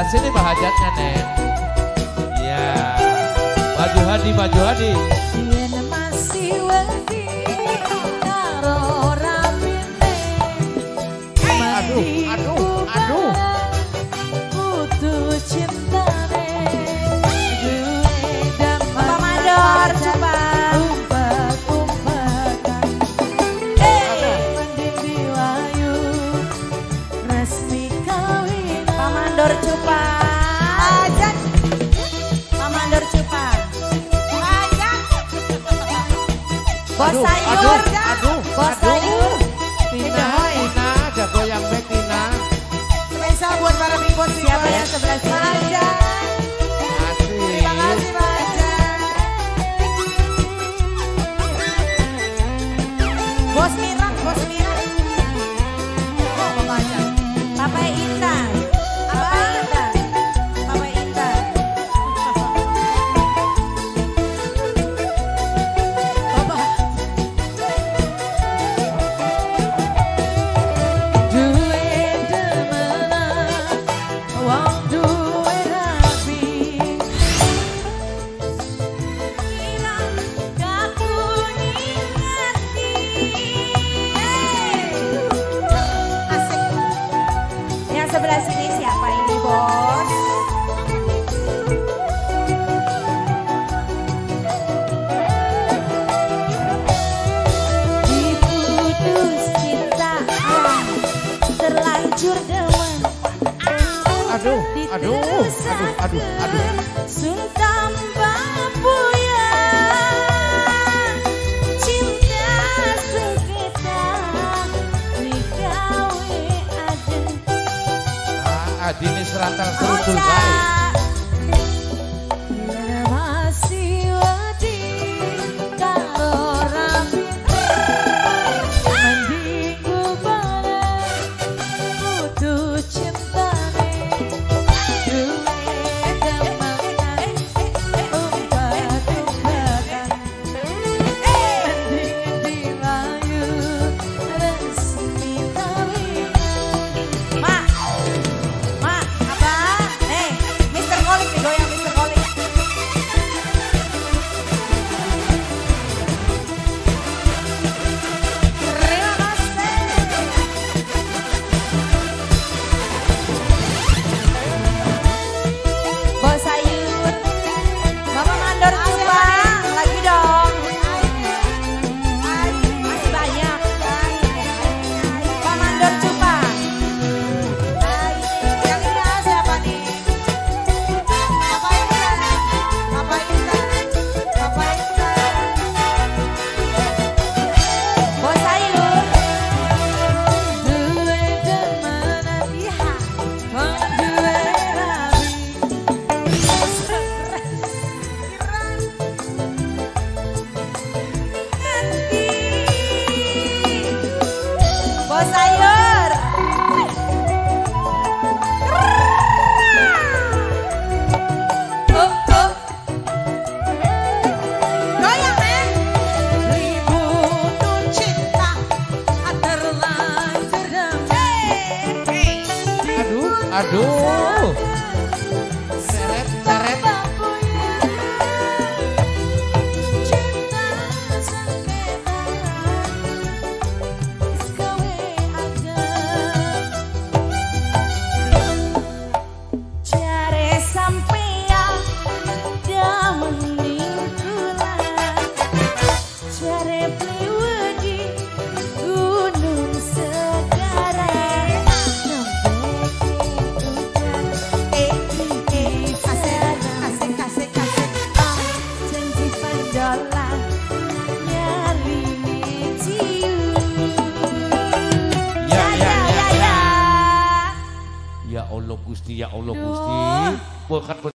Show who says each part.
Speaker 1: sini Pak hajatnya Nen. Ya, maju Hadi, maju Hadi.
Speaker 2: Yen masih wedi karo rapine.
Speaker 1: Aduh.
Speaker 2: Putus cintane. Pak Mandor coba. Umpet-umpetan. Mending diwayu resmi kawin. Pak Mandor coba. Ajak. Pak Mandor coba. Bos sayur, bos sayur.
Speaker 1: Tina, ada goyang back Tina.
Speaker 2: Spesial buat para big boss. Siapa yang sebelah sini? Aja.
Speaker 1: Asik.
Speaker 2: Terima kasih Pak Aja. Bos Mira, bos Mira. Oh, Bapak Aja. Papa Intan. Papa Intan. Papa Intan. Sebelah sini siapa ini bos? Diputus cinta terlanjur demen.
Speaker 1: Aduh.
Speaker 2: Suntam babuya cinta sekitar dikawe adem.
Speaker 1: Adine serantal serudul baik.
Speaker 2: Masih wedi karo rapine. Mending bareng putus cintane. Duwe demenan umpet-umpetan. Mending diwayu resmi kawinan. Mak, Abah, Mr. Kolik nih goyang Mr. Kolik. Terima kasih. Bos sayur, Bapak Mandor coba lagi dong. Masih banyak. Pak Mandor coba. Yang ini siapa nih? Bapak Intan. Bapak Intan. Bapak Intan. Bos sayur. Duwe demenan iha. Wong duwe rabi. Bos sayur. Goyang men. Ribut cinta terlanjur demen.
Speaker 1: Aduh. Seret.
Speaker 2: Cinta sekitar kawe adem. Jare sampeyan dah mending kula. Jare pliwedi gunung segara. Asik. Janji pendolan nyari ciu.
Speaker 1: Ya. Ya Allah Gusti. Bukan